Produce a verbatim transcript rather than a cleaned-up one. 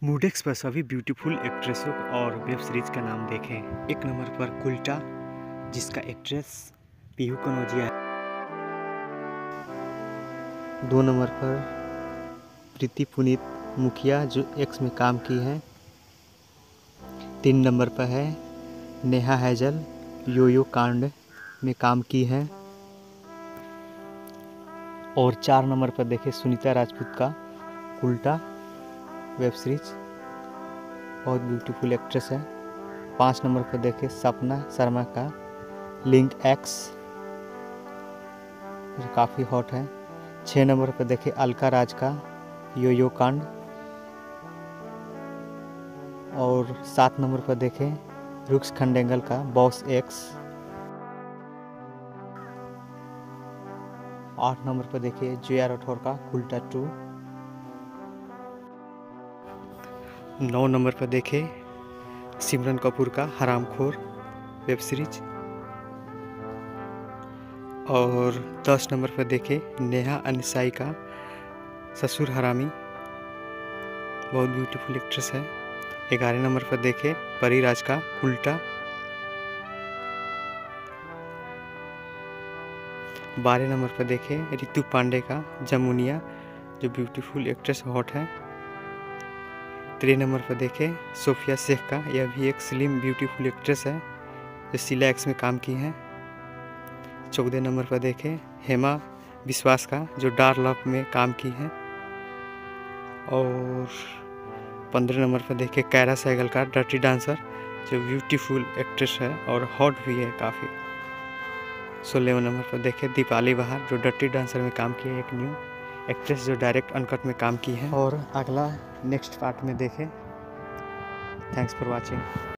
मूडेक्स पर सभी ब्यूटीफुल एक्ट्रेसों और वेब सीरीज का नाम देखें। एक नंबर पर कुल्टा, जिसका एक्ट्रेस पीहू कनौजिया है। दो नंबर पर प्रीति पुनीत मुखिया, जो एक्स में काम की है। तीन नंबर पर है नेहा हैजल, योयो कांड में काम की है। और चार नंबर पर देखें सुनीता राजपूत का उल्टा वेब सीरीज, बहुत ब्यूटीफुल एक्ट्रेस है। पाँच नंबर पर देखें सपना शर्मा का लिंक एक्स, जो काफ़ी हॉट है। छः नंबर पर देखें अलका राज का योयो कांड। और सात नंबर पर देखें रुक्स खंडेंगल का बॉस एक्स। आठ नंबर पर देखिए जया राठौर का उल्टा टू। नौ नंबर पर देखें सिमरन कपूर का हरामखोर वेब सीरीज। और दस नंबर पर देखें नेहा अनसाई का ससुर हरामी, बहुत ब्यूटीफुल एक्ट्रेस है। ग्यारह नंबर पर देखें परीराज का उल्टा। बारह नंबर पर देखें रितु पांडे का जमुनिया, जो ब्यूटीफुल एक्ट्रेस हॉट है। तेरह नंबर पर देखें सोफिया शेख का, यह भी एक स्लिम ब्यूटीफुल एक्ट्रेस है जो शीला एक्स में काम की है। चौदह नंबर पर देखें हेमा विश्वास का, जो डार लव में काम की है। और पंद्रह नंबर पर देखें कायरा सहगल का डर्टी डांसर, जो ब्यूटीफुल एक्ट्रेस है और हॉट भी है काफ़ी। सोलह नंबर पर देखें दीपाली बहार, जो डर्टी डांसर में काम की है, एक न्यू एक्ट्रेस जो डायरेक्ट अनकट में काम की है। और अगला नेक्स्ट पार्ट में देखें। Thanks for watching.